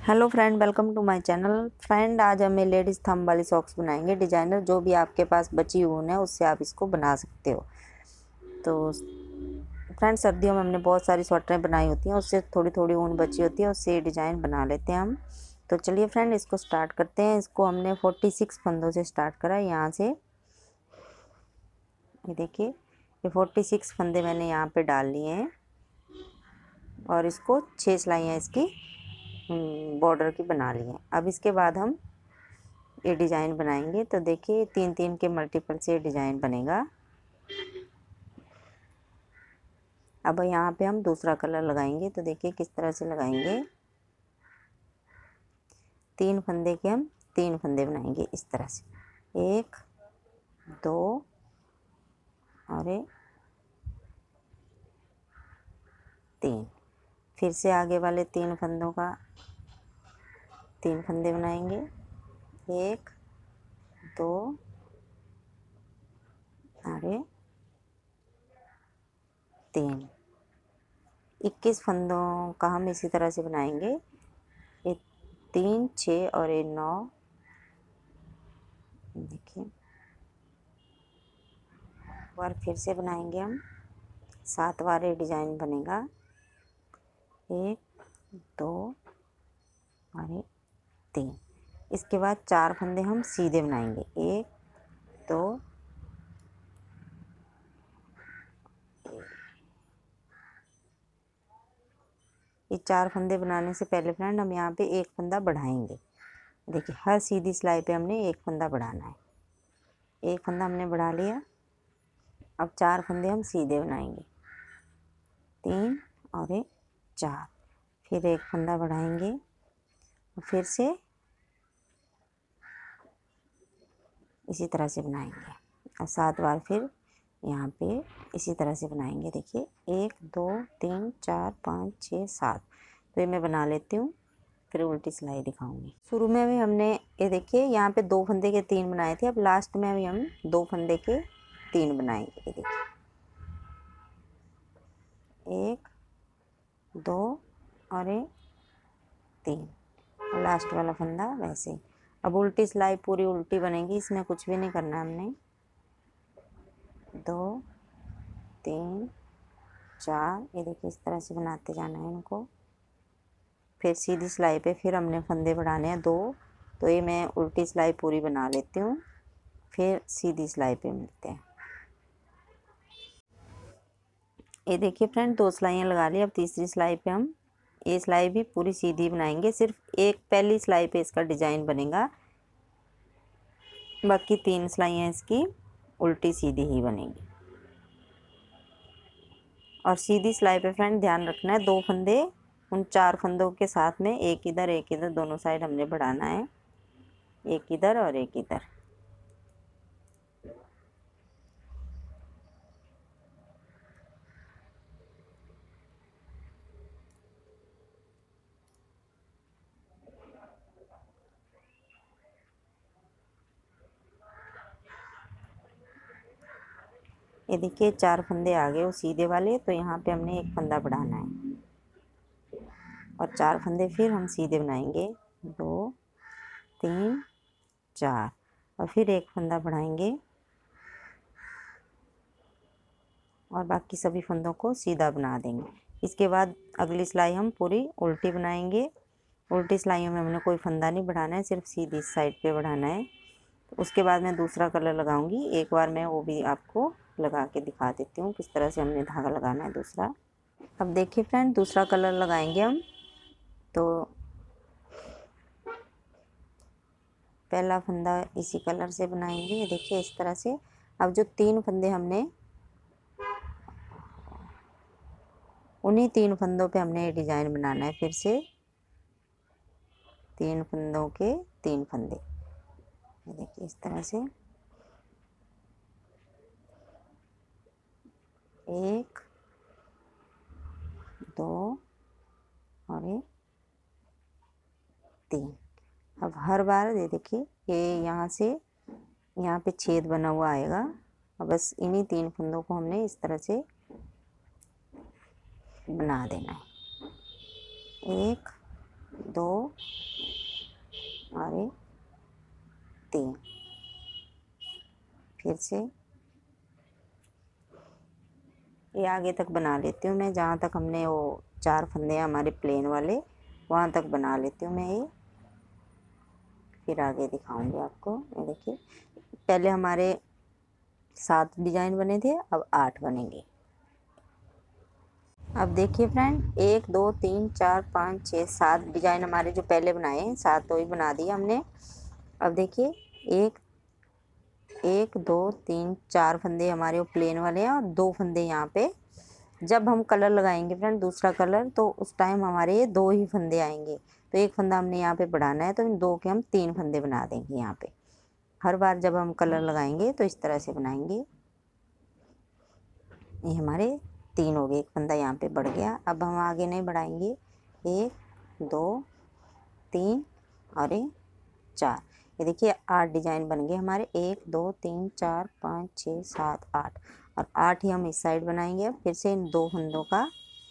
Hello friend, welcome to my channel. Friend, आज हमें ladies thumb वाली सॉक्स बनाएंगे। डिजाइनर जो भी आपके पास बची ऊन है उससे आप इसको बना सकते हो। तो फ्रेंड, सर्दियों में हमने बहुत सारी स्वेटरें बनाई होती हैं, उससे थोड़ी थोड़ी ऊन बची होती है, उससे डिज़ाइन बना लेते हैं हम। तो चलिए फ्रेंड, इसको स्टार्ट करते हैं। इसको हमने 46 फंदों से स्टार्ट करा। यहाँ से ये देखिए, ये 46 फंदे मैंने यहाँ पे डाल लिए हैं और इसको 6 सिलाइयाँ इसकी बॉर्डर की बना ली हैं। अब इसके बाद हम ये डिज़ाइन बनाएंगे। तो देखिए, 3-3 के मल्टीपल से डिज़ाइन बनेगा। अब यहाँ पे हम दूसरा कलर लगाएंगे। तो देखिए किस तरह से लगाएंगे। 3 फंदे के हम 3 फंदे बनाएंगे इस तरह से, 1 2 और 3। फिर से आगे वाले 3 फंदों का 3 फंदे बनाएंगे, 1 2 और 3। 21 फंदों का हम इसी तरह से बनाएंगे। ये 3 6 और 9। देखिए, बार फिर से बनाएंगे हम, 7 बार ये डिज़ाइन बनेगा। 1 2 और 3। इसके बाद 4 फंदे हम सीधे बनाएंगे, 1 2 ये 4 फंदे बनाने से पहले फ्रेंड हम यहाँ पे एक फंदा बढ़ाएंगे। देखिए, हर सीधी सिलाई पे हमने एक फंदा बढ़ाना है। एक फंदा हमने बढ़ा लिया। अब 4 फंदे हम सीधे बनाएंगे, 3 और 4। फिर एक फंदा बढ़ाएंगे और फिर से इसी तरह से बनाएंगे और 7 बार फिर यहाँ पे इसी तरह से बनाएंगे। देखिए, 1 2 3 4 5 6 7। तो ये मैं बना लेती हूँ, फिर उल्टी सिलाई दिखाऊंगी। शुरू में भी हमने ये देखिए यहाँ पे 2 फंदे के 3 बनाए थे। अब लास्ट में भी हम 2 फंदे के 3 बनाएंगे। ये देखिए, 1 2 और 3 और लास्ट वाला फंदा वैसे ही। अब उल्टी सिलाई पूरी उल्टी बनेगी, इसमें कुछ भी नहीं करना हमने। 2 3 4, ये देखिए इस तरह से बनाते जाना है इनको। फिर सीधी सिलाई पे फिर हमने फंदे बढ़ाने हैं 2। तो ये मैं उल्टी सिलाई पूरी बना लेती हूँ, फिर सीधी सिलाई पे मिलते हैं। ये देखिए फ्रेंड, 2 सिलाइयाँ लगा ली। अब तीसरी सिलाई पे हम ये सिलाई भी पूरी सीधी बनाएंगे। सिर्फ एक पहली सिलाई पे इसका डिज़ाइन बनेगा, बाकी 3 सिलाइयाँ इसकी उल्टी सीधी ही बनेगी। और सीधी सिलाई पे फ्रेंड ध्यान रखना है, 2 फंदे उन 4 फंदों के साथ में एक इधर दोनों साइड हमने बढ़ाना है, एक इधर और एक इधर। ये देखिए 4 फंदे आ गए वो सीधे वाले। तो यहाँ पे हमने एक फंदा बढ़ाना है और 4 फंदे फिर हम सीधे बनाएंगे, 2 3 4 और फिर एक फंदा बढ़ाएंगे और बाकी सभी फंदों को सीधा बना देंगे। इसके बाद अगली सिलाई हम पूरी उल्टी बनाएंगे। उल्टी सिलाइयों में हमने कोई फंदा नहीं बढ़ाना है, सिर्फ सीधी साइड पे बढ़ाना है। उसके बाद मैं दूसरा कलर लगाऊंगी। एक बार मैं वो भी आपको लगा के दिखा देती हूँ किस तरह से हमने धागा लगाना है दूसरा। अब देखिए फ्रेंड, दूसरा कलर लगाएंगे हम। तो पहला फंदा इसी कलर से बनाएंगे, ये देखिए इस तरह से। अब जो 3 फंदे हमने, उन्हीं 3 फंदों पे हमने ये डिज़ाइन बनाना है। फिर से 3 फंदों के 3 फंदे, ये देखिए इस तरह से, 1 2 और 3। अब हर बार ये देखिए, ये यहाँ से यहाँ पे छेद बना हुआ आएगा। अब बस इन्हीं 3 फंदों को हमने इस तरह से बना देना है, 1 2 और 3। फिर से ये आगे तक बना लेती हूँ मैं, जहाँ तक हमने वो 4 फंदे हमारे प्लेन वाले वहाँ तक बना लेती हूँ मैं ये, फिर आगे दिखाऊंगी आपको। ये देखिए, पहले हमारे 7 डिजाइन बने थे, अब 8 बनेंगे। अब देखिए फ्रेंड, 1 2 3 4 5 6 7 डिजाइन हमारे जो पहले बनाए हैं, 7 तो ही बना दिए हमने। अब देखिए, 1 2 3 4 फंदे हमारे वो प्लेन वाले हैं और 2 फंदे यहाँ पे। जब हम कलर लगाएंगे फ्रेंड दूसरा कलर, तो उस टाइम हमारे ये 2 ही फंदे आएंगे। तो एक फंदा हमने यहाँ पे बढ़ाना है, तो इन 2 के हम 3 फंदे बना देंगे यहाँ पे। हर बार जब हम कलर लगाएंगे तो इस तरह से बनाएंगे। ये हमारे 3 हो गए, एक फंदा यहाँ पे बढ़ गया। अब हम आगे नहीं बढ़ाएंगे। 1 2 3 और 4। ये देखिए 8 डिजाइन बन गए हमारे। 1 2 3 4 5 6 7 8 और 8 ही हम इस साइड बनाएंगे। अब फिर से इन 2 फंदों का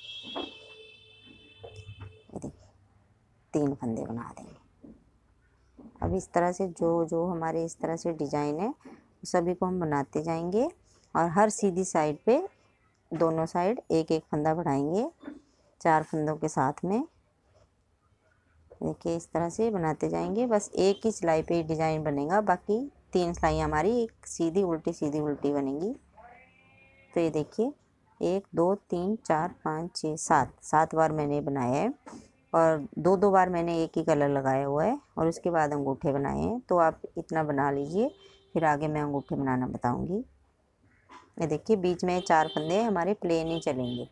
ये देखिए 3 फंदे बना देंगे। अब इस तरह से जो जो हमारे इस तरह से डिजाइन है सभी को हम बनाते जाएंगे और हर सीधी साइड पे दोनों साइड एक एक फंदा बढ़ाएंगे 4 फंदों के साथ में। देखिए इस तरह से बनाते जाएंगे। बस एक ही सिलाई पे डिजाइन बनेगा, बाकी 3 सिलाई हमारी एक सीधी उल्टी बनेंगी। तो ये देखिए 1 2 3 4 5 6 7 बार मैंने बनाया है और 2 बार मैंने एक ही कलर लगाया हुआ है और उसके बाद अंगूठे बनाए हैं। तो आप इतना बना लीजिए, फिर आगे मैं अंगूठे बनाना बताऊंगी। ये देखिए बीच में 4 फंदे हमारे प्लेन ही चलेंगे।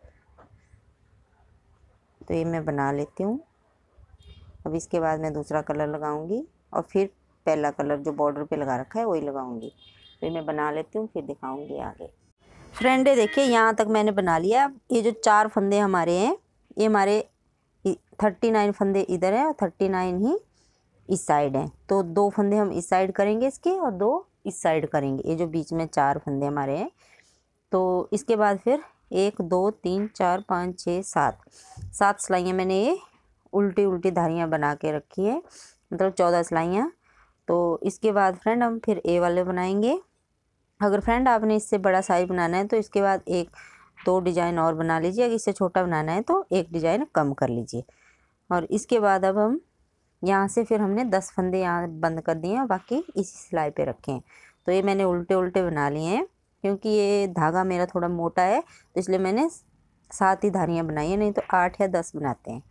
तो ये मैं बना लेती हूँ। अब इसके बाद मैं दूसरा कलर लगाऊंगी और फिर पहला कलर जो बॉर्डर पे लगा रखा है वही लगाऊंगी। तो ये मैं बना लेती हूँ, फिर दिखाऊंगी आगे। फ्रेंड देखिए यहाँ तक मैंने बना लिया। ये जो 4 फंदे हमारे हैं, ये हमारे 39 फंदे इधर हैं और 39 ही इस साइड हैं। तो 2 फंदे हम इस साइड करेंगे इसके और 2 इस साइड करेंगे। ये जो बीच में 4 फंदे हमारे हैं, तो इसके बाद फिर 1 2 3 4 5 6 7 सिलाइयाँ मैंने ये उल्टी धारियाँ बना के रखी है, मतलब 14 सिलाइयाँ। तो इसके बाद फ्रेंड हम फिर ए वाले बनाएंगे। अगर फ्रेंड आपने इससे बड़ा साइज बनाना है तो इसके बाद 1 2 डिजाइन और बना लीजिए। अगर इससे छोटा बनाना है तो 1 डिजाइन कम कर लीजिए। और इसके बाद अब हम यहाँ से फिर हमने 10 फंदे यहाँ बंद कर दिए हैं और बाकी इसी सिलाई पे रखे हैं। तो ये मैंने उल्टे बना लिए हैं, क्योंकि ये धागा मेरा थोड़ा मोटा है तो इसलिए मैंने 7 ही धारियाँ बनाई है, नहीं तो 8 या 10 बनाते हैं।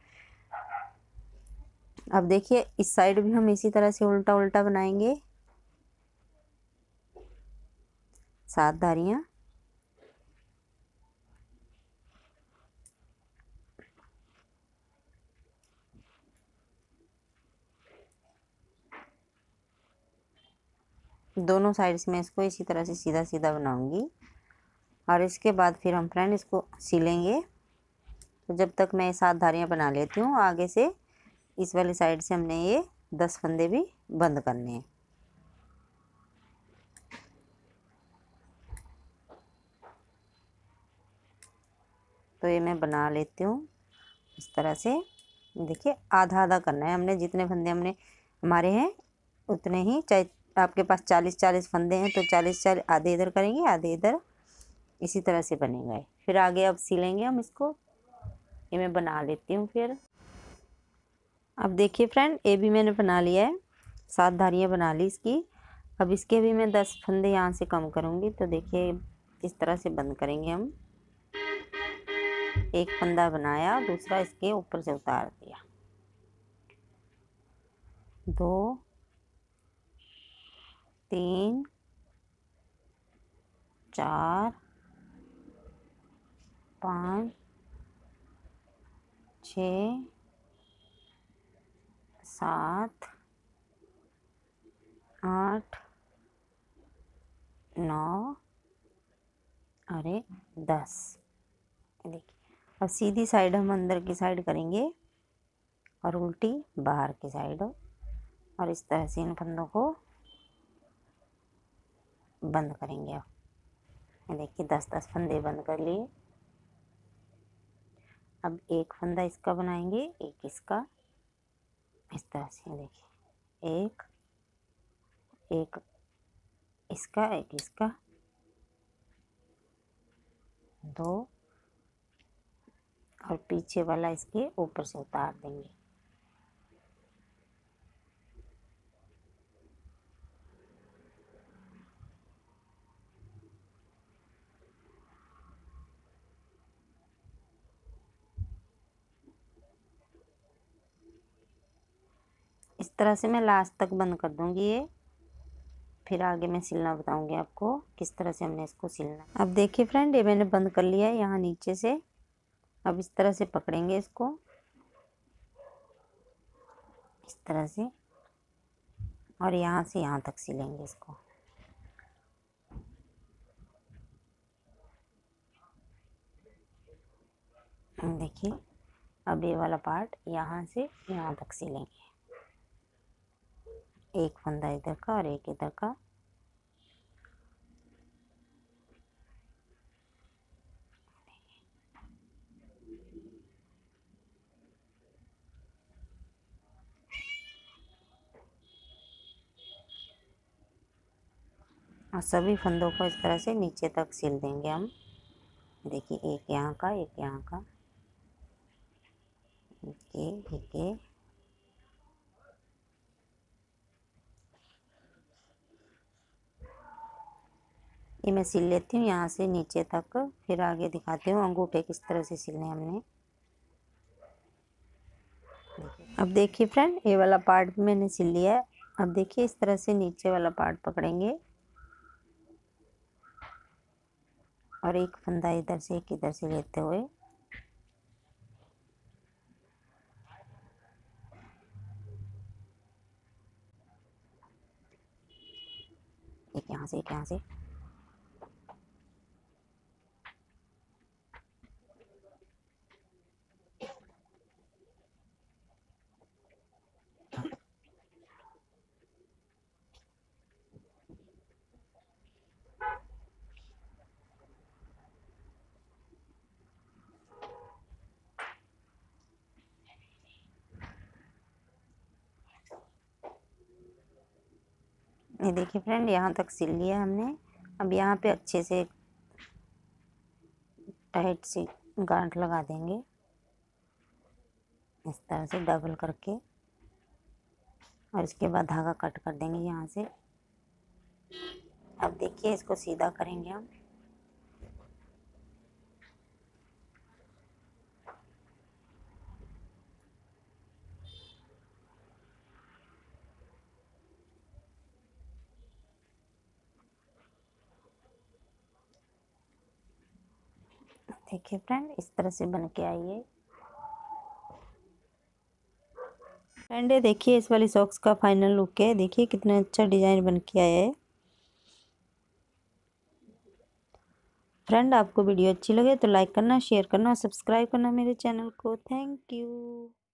अब देखिए इस साइड भी हम इसी तरह से उल्टा बनाएंगे 7 धारियाँ। दोनों साइड से मैं इसको इसी तरह से सीधा बनाऊंगी और इसके बाद फिर हम फ्रेंड इसको सिलेंगे। तो जब तक मैं 7 धारियाँ बना लेती हूँ, आगे से इस वाली साइड से हमने ये 10 फंदे भी बंद करने हैं। तो ये मैं बना लेती हूँ इस तरह से। देखिए आधा करना है हमने, जितने फंदे हमारे हैं उतने ही। चाहे आपके पास 40 फंदे हैं तो 40 आधे इधर करेंगे आधे इधर, इसी तरह से बनेगा। फिर आगे अब सिलेंगे हम इसको। ये मैं बना लेती हूँ फिर। अब देखिए फ्रेंड ये भी मैंने बना लिया है, 7 धारियाँ बना ली इसकी। अब इसके भी मैं 10 फंदे यहाँ से कम करूँगी। तो देखिए इस तरह से बंद करेंगे हम। एक फंदा बनाया, दूसरा इसके ऊपर से उतार दिया। 2 3 4 5 6 7 8 9 और 10। देखिए अब सीधी साइड हम अंदर की साइड करेंगे और उल्टी बाहर की साइड, और इस तरह से इन फंदों को बंद करेंगे। अब देखिए 10 फंदे बंद कर लिए। अब एक फंदा इसका बनाएंगे, एक इसका, इस तरह से देखिए, एक एक इसका, एक इसका, दो, और पीछे वाला इसके ऊपर से उतार देंगे। इस तरह से मैं लास्ट तक बंद कर दूंगी ये, फिर आगे मैं सिलना बताऊंगी आपको किस तरह से हमने इसको सिलना। अब देखिए फ्रेंड, ये मैंने बंद कर लिया है यहाँ नीचे से। अब इस तरह से पकड़ेंगे इसको, इस तरह से, और यहाँ से यहाँ तक सिलेंगे इसको। देखिए, अब ये वाला पार्ट यहाँ से यहाँ तक सिलेंगे, एक फंदा इधर का और एक इधर का। और सभी फंदों को इस तरह से नीचे तक सिल देंगे हम। देखिए, एक यहाँ का, एक यहाँ का, ये मैं सिल लेती हूँ यहाँ से नीचे तक, फिर आगे दिखाती हूँ अंगूठे किस तरह से सिलने हमने। अब देखिए फ्रेंड, ये वाला पार्ट मैंने सिल लिया है। अब देखिए, इस तरह से नीचे वाला पार्ट पकड़ेंगे और एक फंदा इधर से एक इधर से लेते हुए एक यहाँ से, एक यहाँ से, ये देखिए फ्रेंड, यहाँ तक सिल लिया हमने। अब यहाँ पे अच्छे से टाइट सी गांठ लगा देंगे, इस तरह से डबल करके, और इसके बाद धागा कट कर देंगे यहाँ से। अब देखिए, इसको सीधा करेंगे हम। देखिए फ्रेंड, इस तरह से बन के आई है। फ्रेंड, ये देखिए, इस वाली सॉक्स का फाइनल लुक है। देखिए कितना अच्छा डिजाइन बन के आया है। फ्रेंड, आपको वीडियो अच्छी लगे तो लाइक करना, शेयर करना और सब्सक्राइब करना मेरे चैनल को। Thank you.